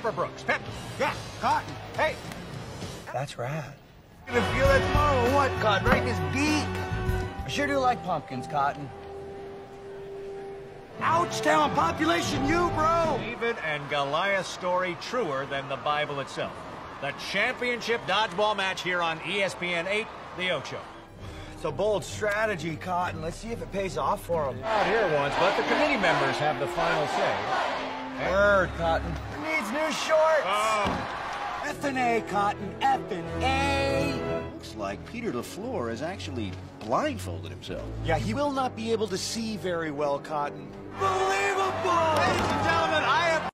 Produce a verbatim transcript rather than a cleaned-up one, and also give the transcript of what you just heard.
Pepper Brooks. Pep. Yeah, Cotton. Hey. That's rad. You gonna feel that tomorrow or what, Cotton? Right in his beak? I sure do like pumpkins, Cotton. Ouch, town population, you, bro! David and Goliath's story truer than the Bible itself. The championship dodgeball match here on E S P N eight, The Ocho. It's a bold strategy, Cotton. Let's see if it pays off for him. Out here once, but the committee members have the final say. Word, Cotton. Needs new shorts! Oh. F and A, Cotton. F and A! Looks like Peter LaFleur has actually blindfolded himself. Yeah, he will not be able to see very well, Cotton. Unbelievable! Ladies and gentlemen, I